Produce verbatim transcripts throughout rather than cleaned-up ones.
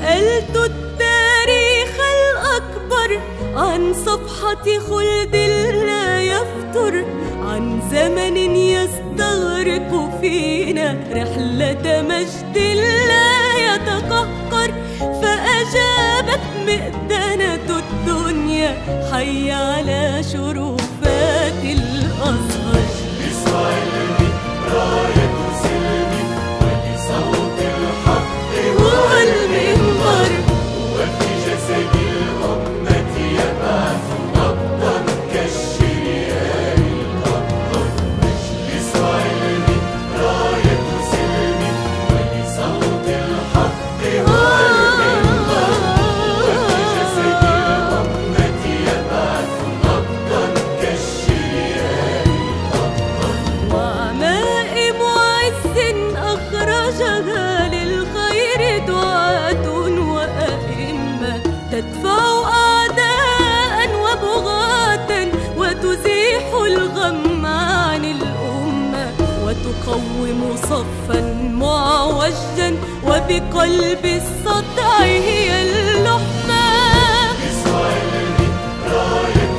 سألت التاريخ الأكبر عن صفحة خلد لا يفتر، عن زمن يستغرق فينا رحلة مجد لا يتقهقر. فأجابت مئذنة الدنيا حي على شرفات الأزهر. إسرائيل راية سلم ولصوت الحق هو المنبر، وفي جسد الأمة يبعث نبضا كالشريان الأبطر. إسرائيل راية سلم ولصوت الحق هو المنبر، وفي جسد الأمة يبعث نبضا كالشريان الأبطر. وعمائم عز أخرجها للخير دعاة وأئمة، تدفع أعداء وبغاة وتزيح الغم عن الأمة، وتقوم صفا معوجا وبقلب السطع هي اللحمة. إسرائيل راية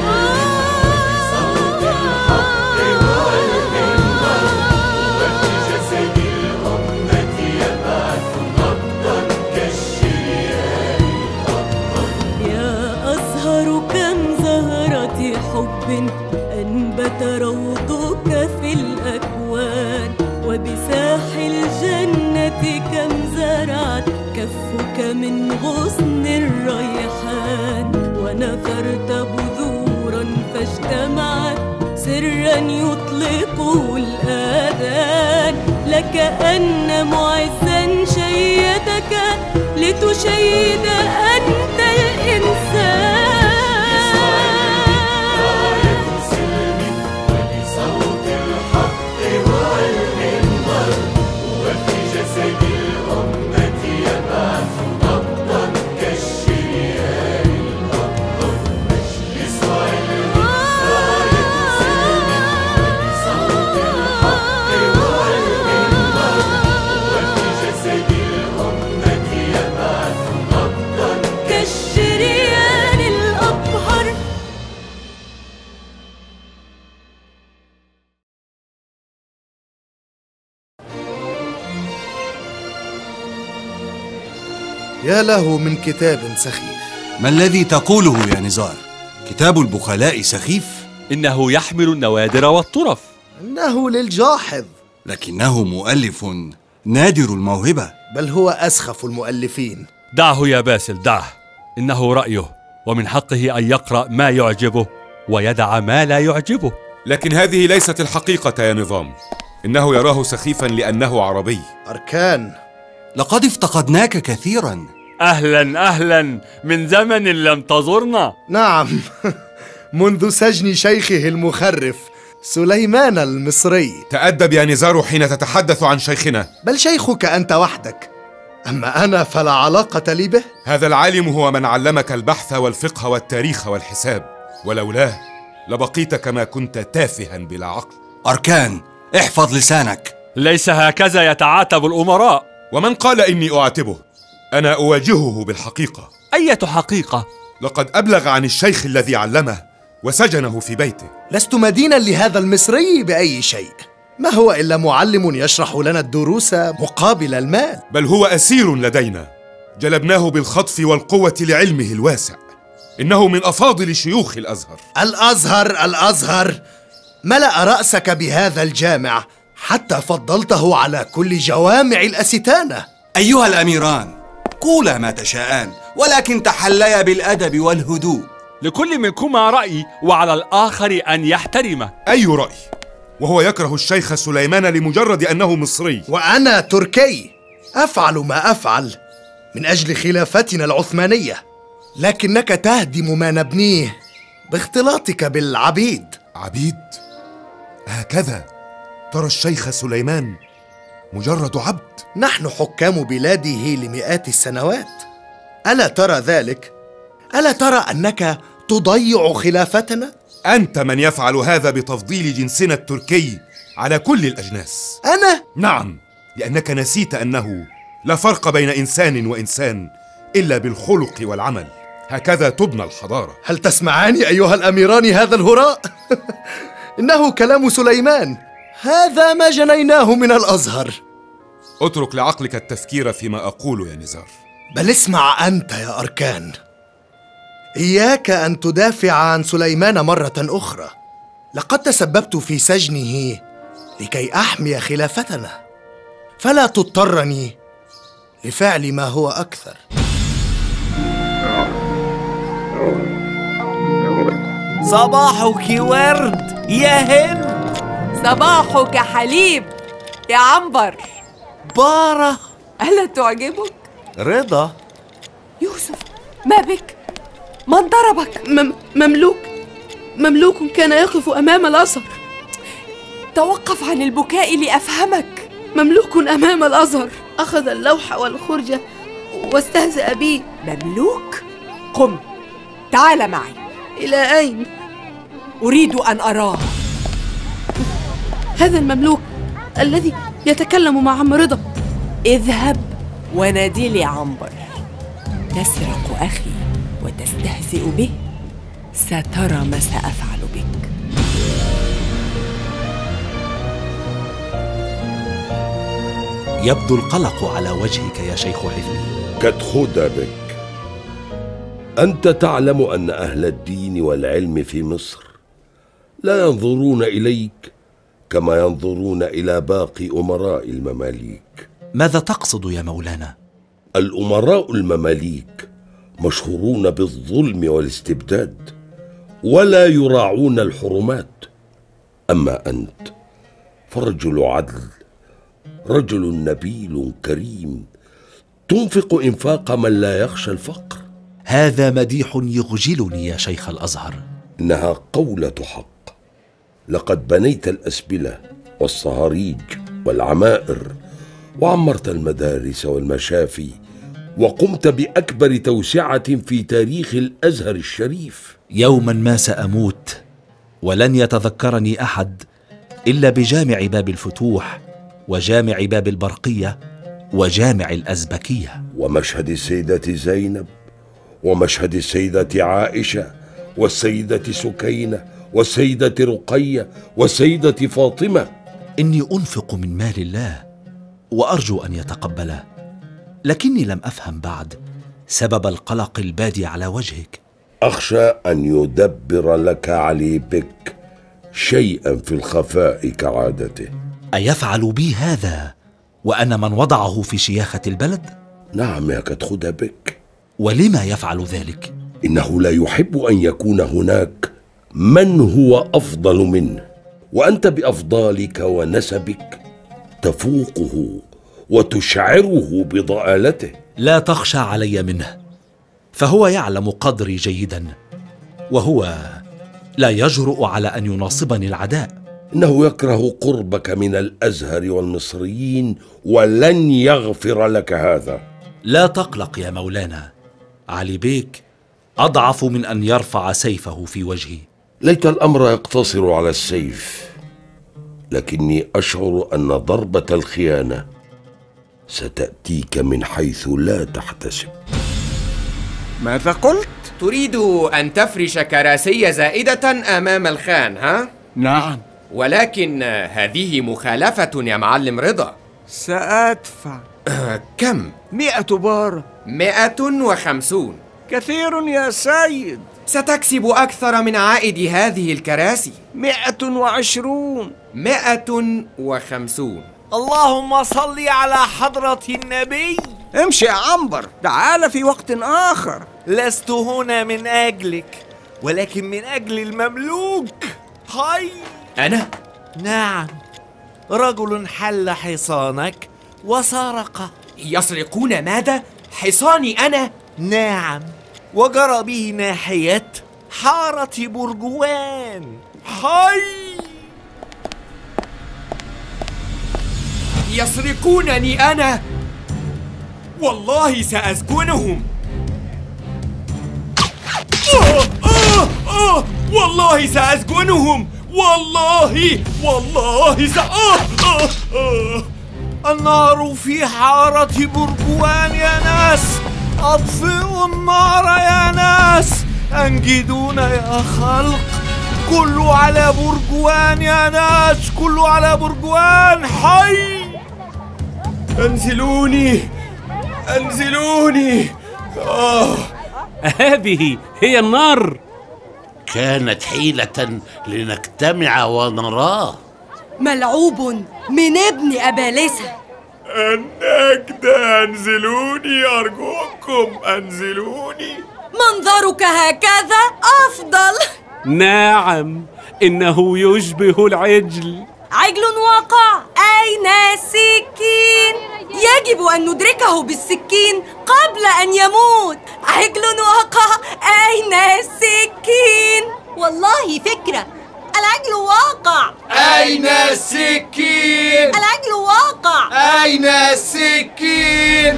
سلم صوت الحق هو المنبر، وفي جسد الأمة يبعث نبضا كالشريان الأبطر. يا أزهر كم زهرة حب أنبت روضك في الأكوان، وبساحل الجنة كم زرعت كفك من غصن الريحان، ونثرت بذورا فاجتمعت سرا يطلقه الآذان. لكأن معزا شيدك لتشيد أنت الإنسان. ولصوت الحق هو المنبر، وفي جسد الأمة يبعث نبضا كالشريان الأبطر. إسرائيل راية سلم ولصوت الحق هو المنبر، وفي جسد الأمة يبعث نبضا كالشريان الأبهر. يا له من كتاب سخيف. ما الذي تقوله يا نزار؟ كتاب البخلاء سخيف؟ إنه يحمل النوادر والطرف. إنه للجاحظ، لكنه مؤلف نادر الموهبة. بل هو أسخف المؤلفين. دعه يا باسل، دعه، إنه رأيه، ومن حقه أن يقرأ ما يعجبه ويدع ما لا يعجبه. لكن هذه ليست الحقيقة يا نظام، إنه يراه سخيفا لأنه عربي. أركان، لقد افتقدناك كثيرا. أهلا أهلا، من زمن لم تزرنا. نعم. منذ سجن شيخه المخرف سليمان المصري. تأدب يا نزار حين تتحدث عن شيخنا. بل شيخك أنت وحدك، أما أنا فلا علاقة لي به. هذا العالم هو من علمك البحث والفقه والتاريخ والحساب، ولولاه لبقيت كما كنت تافها بلا عقل. أركان، احفظ لسانك. ليس هكذا يتعاتب الأمراء. ومن قال إني أعاتبه؟ أنا أواجهه بالحقيقة. أية حقيقة؟ لقد أبلغ عن الشيخ الذي علمه وسجنه في بيته. لست مدينا لهذا المصري بأي شيء، ما هو إلا معلم يشرح لنا الدروس مقابل المال. بل هو أسير لدينا، جلبناه بالخطف والقوة لعلمه الواسع. إنه من أفاضل شيوخ الأزهر. الأزهر الأزهر، ملأ رأسك بهذا الجامع حتى فضلته على كل جوامع الأستانة. أيها الأميران، قولا ما تشاءان، ولكن تحليا بالأدب والهدوء. لكل منكما رأي، وعلى الآخر أن يحترمه. أي رأي؟ وهو يكره الشيخ سليمان لمجرد أنه مصري. وأنا تركي، أفعل ما أفعل من أجل خلافتنا العثمانية، لكنك تهدم ما نبنيه باختلاطك بالعبيد. عبيد؟ هكذا ترى الشيخ سليمان مجرد عبد؟ نحن حكام بلاده لمئات السنوات، ألا ترى ذلك؟ ألا ترى أنك تضيع خلافتنا؟ أنت من يفعل هذا بتفضيل جنسنا التركي على كل الأجناس. أنا؟ نعم، لأنك نسيت أنه لا فرق بين إنسان وإنسان إلا بالخلق والعمل. هكذا تبنى الحضارة. هل تسمعان أيها الأميران هذا الهراء؟ إنه كلام سليمان، هذا ما جنيناه من الأزهر. اترك لعقلك التفكير فيما أقول يا نزار. بل اسمع أنت يا أركان، إياك أن تدافع عن سليمان مرة أخرى. لقد تسببت في سجنه لكي أحمي خلافتنا، فلا تضطرني لفعل ما هو أكثر. صباحك ورد يا هند. صباحك حليب يا عنبر. بارة، ألا تعجبك؟ رضا. يوسف، ما بك؟ من ضربك؟ مم مملوك مملوك كان يقف أمام الأزهر. توقف عن البكاء لأفهمك. مملوك أمام الأزهر أخذ اللوح والخرجة واستهزأ بي. مملوك؟ قم، تعال معي. إلى أين؟ أريد أن أراه. هذا المملوك الذي يتكلم مع عم رضا. اذهب ونادي لي عنبر. تسرق أخي وتستهزئ به، سترى ما سأفعل بك. يبدو القلق على وجهك يا شيخ حفني. قد خد بك. أنت تعلم أن أهل الدين والعلم في مصر لا ينظرون إليك كما ينظرون إلى باقي أمراء المماليك. ماذا تقصد يا مولانا؟ الأمراء المماليك مشهورون بالظلم والاستبداد ولا يراعون الحرمات، أما أنت فرجل عدل، رجل نبيل كريم، تنفق إنفاق من لا يخشى الفقر. هذا مديح يخجلني يا شيخ الأزهر. إنها قولة حق. لقد بنيت الأسبلة والصهاريج والعمائر، وعمرت المدارس والمشافي، وقمت بأكبر توسعة في تاريخ الأزهر الشريف. يوما ما سأموت ولن يتذكرني أحد إلا بجامع باب الفتوح وجامع باب البرقية وجامع الأزبكية، ومشهد السيدة زينب ومشهد السيدة عائشة والسيدة سكينة والسيدة رقية والسيدة فاطمة. إني أنفق من مال الله وأرجو أن يتقبله، لكني لم أفهم بعد سبب القلق البادي على وجهك. أخشى أن يدبر لك علي بك شيئا في الخفاء كعادته. أيفعل بي هذا وأنا من وضعه في شياخة البلد؟ نعم يا كتخد بك. ولما يفعل ذلك؟ إنه لا يحب أن يكون هناك من هو أفضل منه، وأنت بأفضالك ونسبك تفوقه وتشعره بضآلته. لا تخشى علي منه، فهو يعلم قدري جيدا، وهو لا يجرؤ على أن يناصبني العداء. إنه يكره قربك من الأزهر والمصريين ولن يغفر لك هذا. لا تقلق يا مولانا، علي بيك أضعف من أن يرفع سيفه في وجهي. ليت الأمر يقتصر على السيف، لكني أشعر أن ضربة الخيانة ستأتيك من حيث لا تحتسب. ماذا قلت؟ تريد أن تفرش كراسي زائدة أمام الخان، ها؟ نعم، ولكن هذه مخالفة يا معلم رضا. سأدفع. كم؟ مئة بار. مئة وخمسون. كثير يا سيد. ستكسب أكثر من عائد هذه الكراسي. مئة وعشرون. مئة وخمسون. اللهم صل على حضرة النبي. امشي يا عنبر، تعال في وقت آخر. لست هنا من أجلك، ولكن من أجل المملوك. هاي أنا؟ نعم، رجل حل حصانك وسرقه. يسرقون ماذا؟ حصاني أنا؟ نعم، وجرى به ناحية حارة برجوان. هاي يسرقونني أنا؟ والله سأسجنهم. آه آه آه والله سأسجنهم. والله والله سأ آه آه آه النار في حارة برجوان يا ناس. أطفئوا النار يا ناس، أنجدونا يا خلق. كله على برجوان يا ناس، كله على برجوان. حي، انزلوني انزلوني. آه. هذه هي النار. كانت حيلة لنجتمع ونراه. ملعوب من ابن أبالسة. النجدة، انزلوني أرجوكم، انزلوني. منظرك هكذا أفضل. نعم، إنه يشبه العجل. عجل واقع، أين السكين؟ يجب أن ندركه بالسكين قبل أن يموت. عجل واقع، أين السكين؟ والله فكرة. العجل واقع. أين السكين؟ العجل واقع. أين السكين؟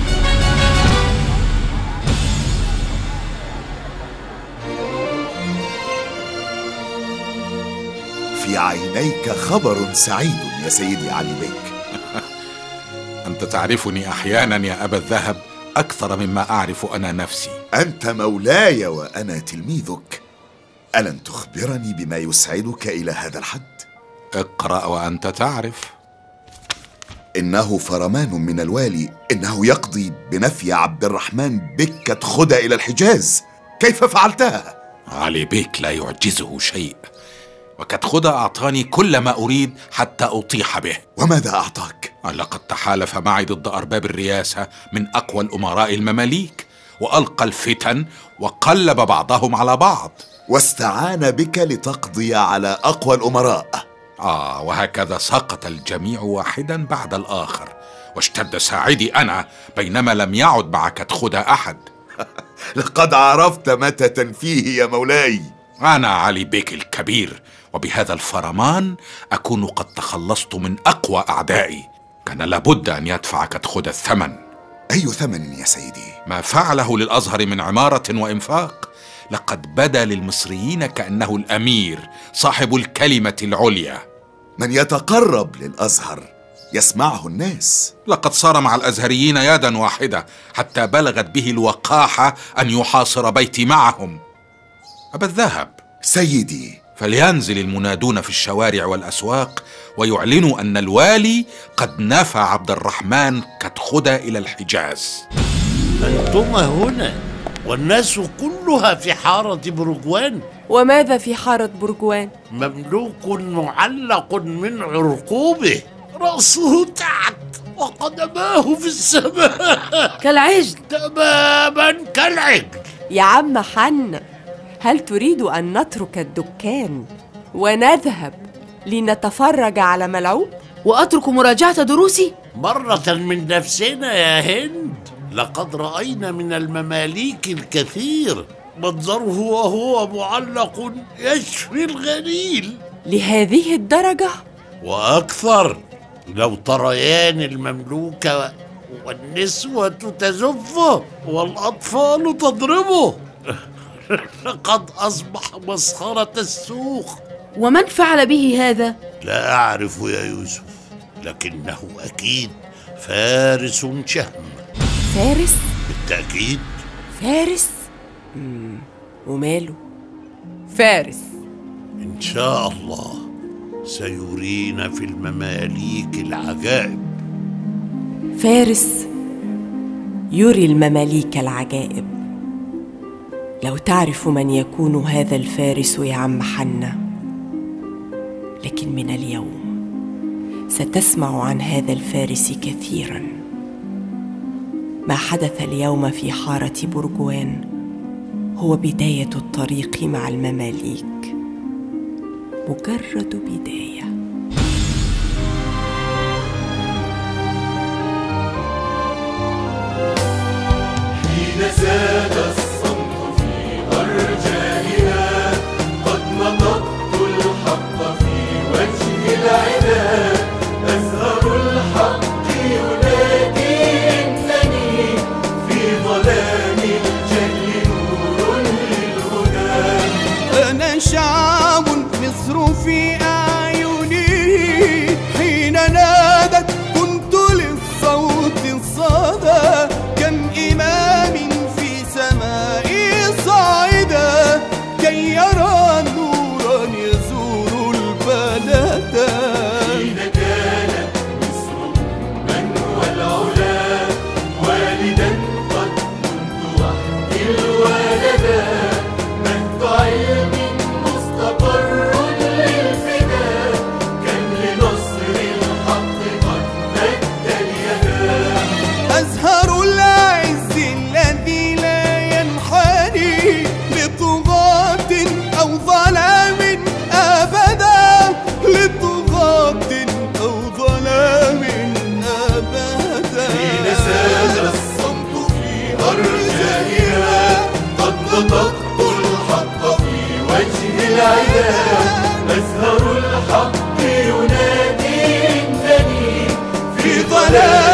في عينيك خبر سعيد يا سيدي علي بيك. أنت تعرفني أحيانا يا أبا الذهب أكثر مما أعرف أنا نفسي. أنت مولاي وأنا تلميذك، ألن تخبرني بما يسعدك إلى هذا الحد؟ اقرأ وأنت تعرف. إنه فرمان من الوالي، إنه يقضي بنفي عبد الرحمن بك كتخدى إلى الحجاز. كيف فعلتها؟ علي بيك لا يعجزه شيء، وكتخدى أعطاني كل ما أريد حتى أطيح به. وماذا أعطاك؟ لقد تحالف معي ضد أرباب الرياسة من أقوى الأمراء المماليك، وألقى الفتن وقلب بعضهم على بعض، واستعان بك لتقضي على أقوى الأمراء. آه وهكذا سقط الجميع واحدا بعد الآخر، واشتد ساعدي أنا بينما لم يعد مع كتخدى أحد. لقد عرفت متى تنفيه يا مولاي. أنا علي بيك الكبير، وبهذا الفرمان أكون قد تخلصت من أقوى أعدائي. كان لابد أن يدفع كتخدى الثمن. أي ثمن يا سيدي؟ ما فعله للأزهر من عمارة وإنفاق. لقد بدا للمصريين كأنه الأمير صاحب الكلمة العليا. من يتقرب للأزهر يسمعه الناس. لقد صار مع الأزهريين يدا واحدة، حتى بلغت به الوقاحة أن يحاصر بيتي معهم. أبا الذهب سيدي، فلينزل المنادون في الشوارع والأسواق ويعلنوا أن الوالي قد نفى عبد الرحمن كتخدى إلى الحجاز. أنتما هنا والناس كلها في حارة برجوان. وماذا في حارة برجوان؟ مملوك معلق من عرقوبه، رأسه تحت وقدماه في السماء كالعجل، تماما كالعجل. يا عم حنا، هل تريد أن نترك الدكان ونذهب لنتفرج على ملعوب؟ وأترك مراجعة دروسي؟ مرة من نفسنا يا هند، لقد رأينا من المماليك الكثير منظره وهو معلق يشفي الغليل. لهذه الدرجة؟ وأكثر، لو تريان المملوك والنسوة تزفه والأطفال تضربه. لقد أصبح مسخرة السوق. ومن فعل به هذا؟ لا أعرف يا يوسف، لكنه أكيد فارس شهم. فارس؟ بالتأكيد فارس؟ مم. وماله؟ فارس إن شاء الله سيرينا في المماليك العجائب. فارس يري المماليك العجائب. لو تعرف من يكون هذا الفارس يا عم حنا. لكن من اليوم ستسمع عن هذا الفارس كثيرا. ما حدث اليوم في حارة برجوان هو بداية الطريق مع المماليك، مجرد بداية. حين زاد الصمت في أرجائها قد نطقت الحق في وجه العناد. أزهر الحق ينادي إنني في ظلام الجهل نور للهدى. أنا شعب مصر في أعيني، حين نادت كنت للصوت الصدى. كم إمام لا